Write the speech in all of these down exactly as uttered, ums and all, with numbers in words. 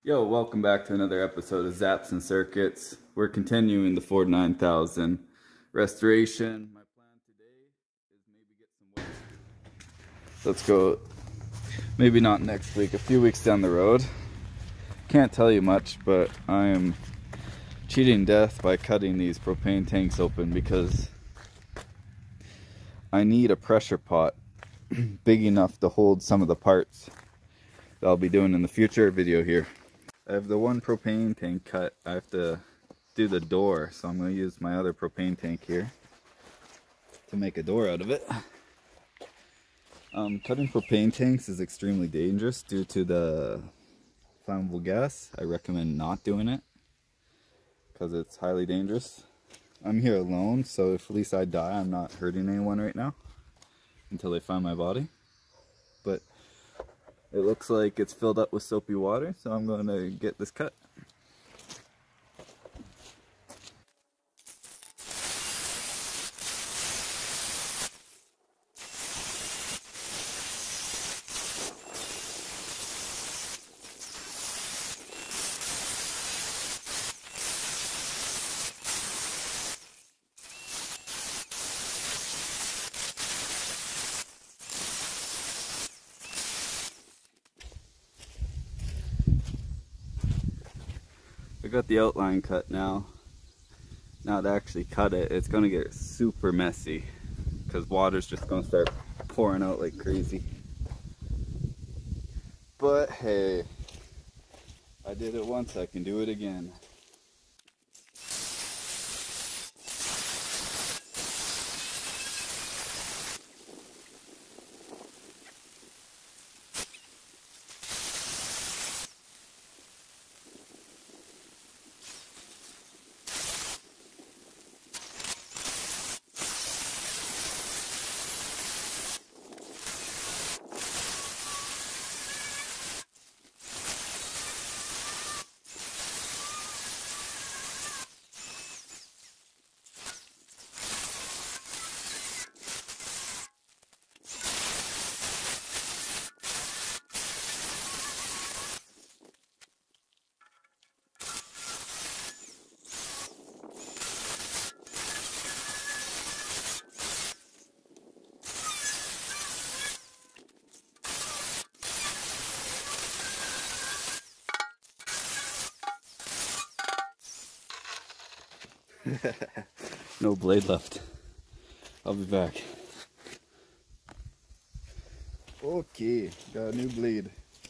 Yo, welcome back to another episode of Zaps and Circuits. We're continuing the Ford nine thousand restoration. My plan today is maybe get some weight. Let's go, maybe not next week, a few weeks down the road. Can't tell you much, but I am cheating death by cutting these propane tanks open because I need a pressure pot big enough to hold some of the parts that I'll be doing in the future video here. I have the one propane tank cut. I have to do the door, so I'm going to use my other propane tank here to make a door out of it. Um, cutting propane tanks is extremely dangerous due to the flammable gas. I recommend not doing it because it's highly dangerous. I'm here alone, so if at least I die, I'm not hurting anyone right now until they find my body. But it looks like it's filled up with soapy water, so I'm going to get this cut. I got the outline cut now. Now to actually cut it, it's going to get super messy because water's just going to start pouring out like crazy. But hey, I did it once, I can do it again. No blade left. I'll be back. Okay, got a new blade.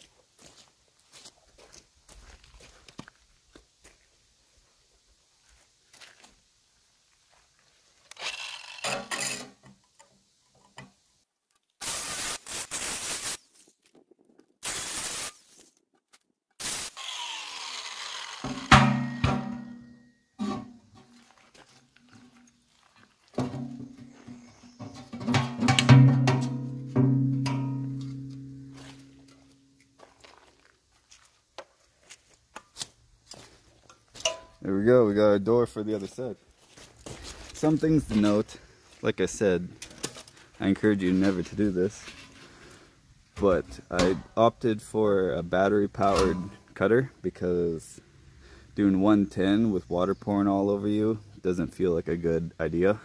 There we go, we got a door for the other side. Some things to note, like I said, I encourage you never to do this, but I opted for a battery powered cutter because doing one ten with water pouring all over you doesn't feel like a good idea.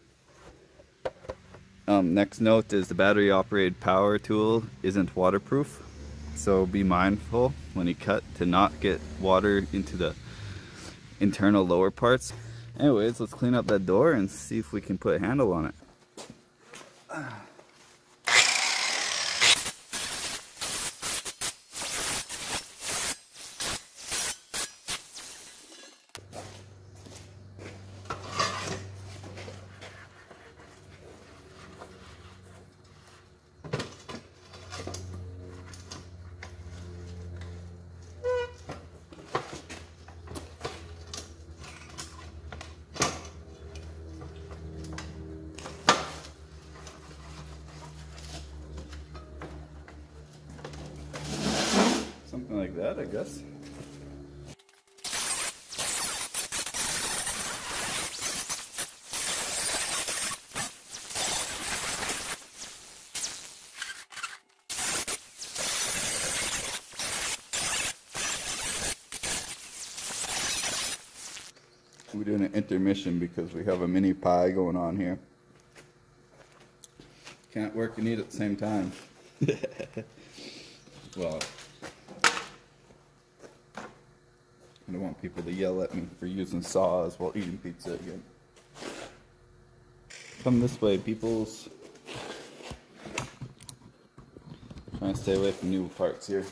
Um, next note is the battery operated power tool isn't waterproof, so be mindful when you cut to not get water into the internal lower parts. Anyways, let's clean up that door and see if we can put a handle on it. Something like that, I guess. We're doing an intermission because we have a mini pie going on here. Can't work and eat at the same time. Well, I don't want people to yell at me for using saws while eating pizza again. Come this way, peoples. Trying to stay away from new parts here.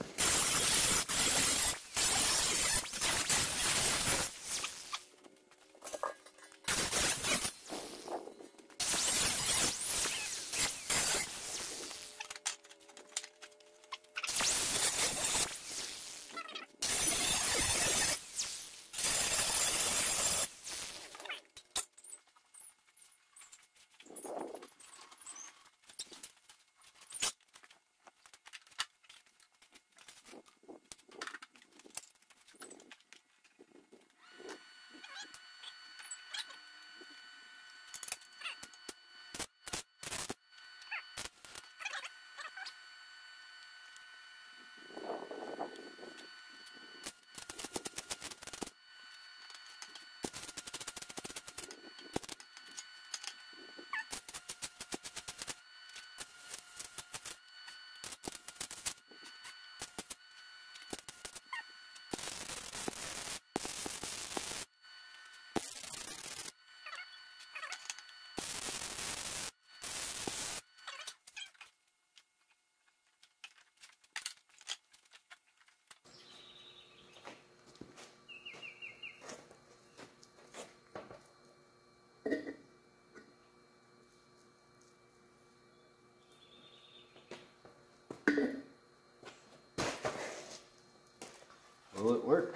Will it work?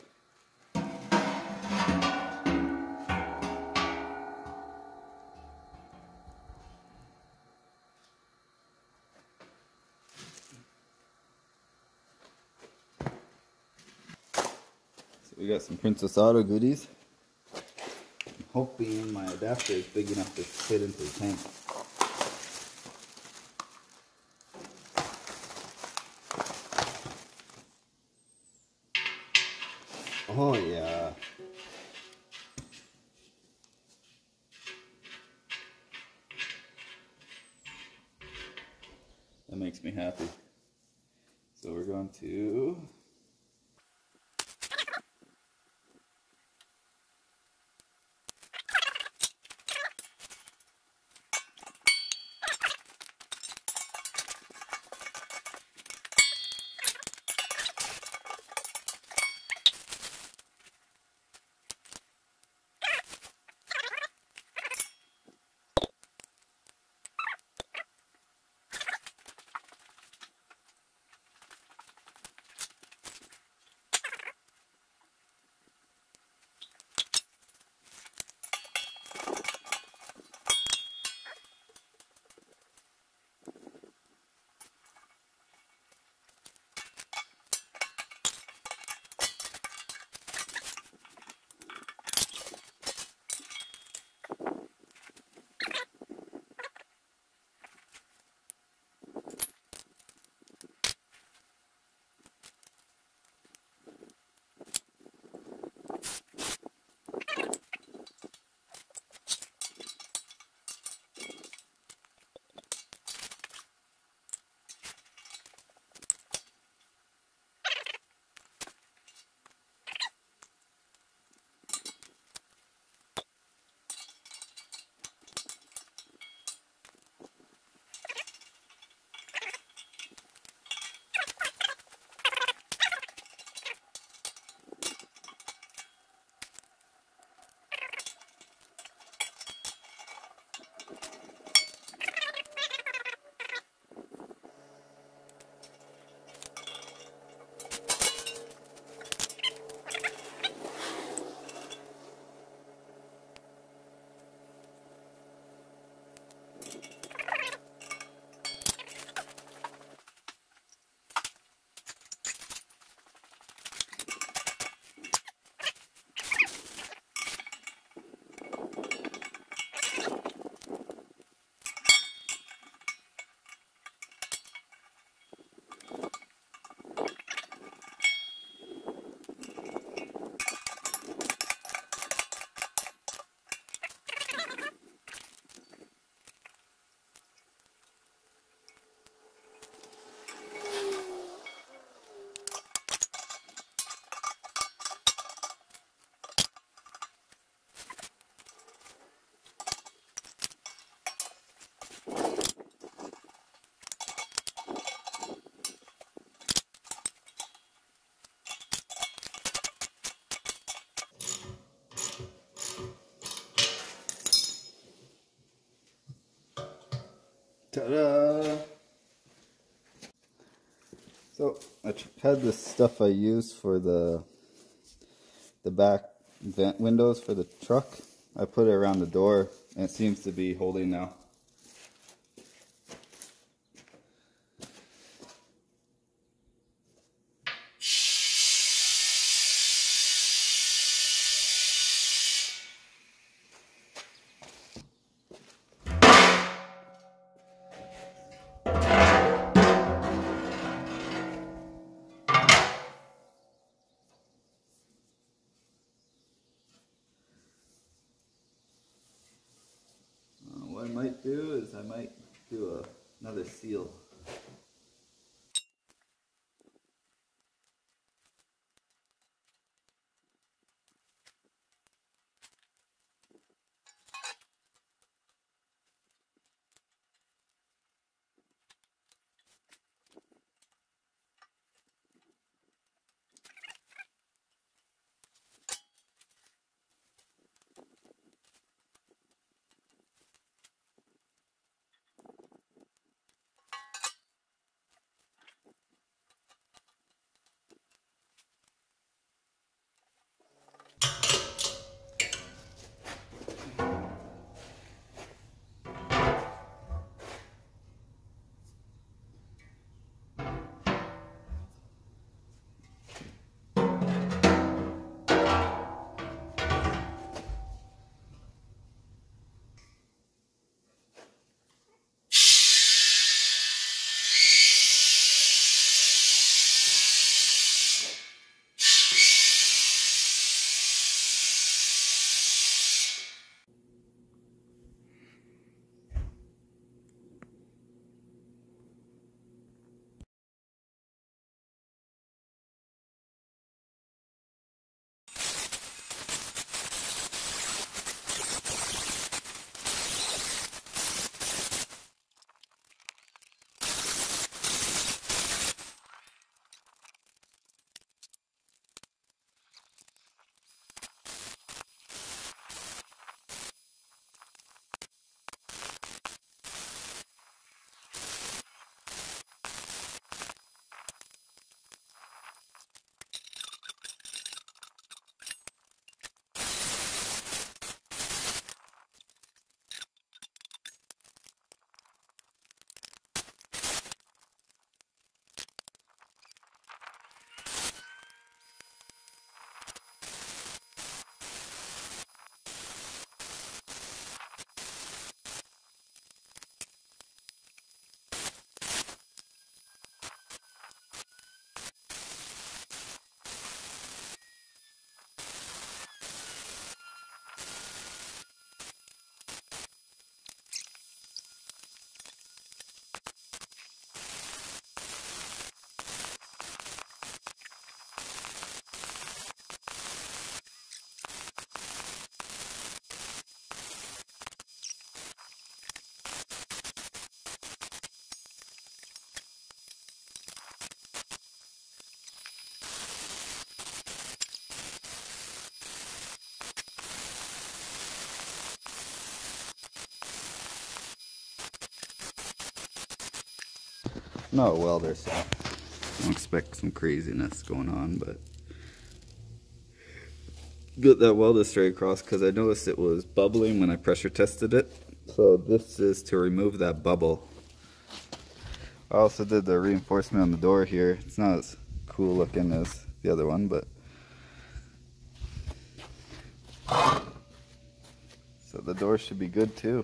So we got some Princess Auto goodies. I'm hoping my adapter is big enough to fit into the tank. Oh yeah. That makes me happy. So we're going to Ta-da! So I had this stuff I use for the the back vent windows for the truck. I put it around the door and it seems to be holding now. What I might do is I might do a, another seal. Not a welder, so I don't expect some craziness going on, but got that welder straight across because I noticed it was bubbling when I pressure tested it. So this is to remove that bubble. I also did the reinforcement on the door here. It's not as cool looking as the other one, but so the door should be good too.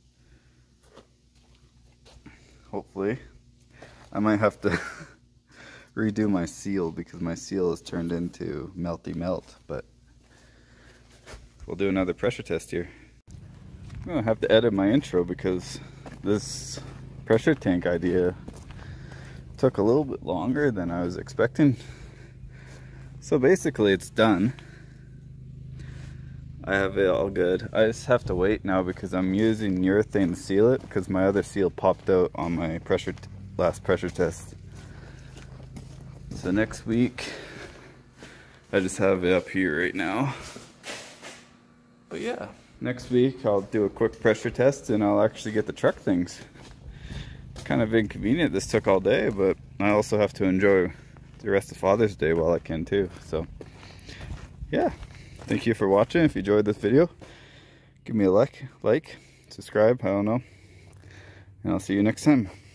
Hopefully. I might have to redo my seal because my seal has turned into melty melt, but we'll do another pressure test here. I'm gonna have to edit my intro because this pressure tank idea took a little bit longer than I was expecting. So basically it's done. I have it all good. I just have to wait now because I'm using urethane to seal it because my other seal popped out on my pressure t last pressure test. So next week, I just have it up here right now. But yeah, next week I'll do a quick pressure test and I'll actually get the truck things kind of inconvenient this took all day, but I also have to enjoy the rest of Father's Day while I can too. So yeah, thank you for watching. If you enjoyed this video, give me a like, like, subscribe, I don't know, and I'll see you next time.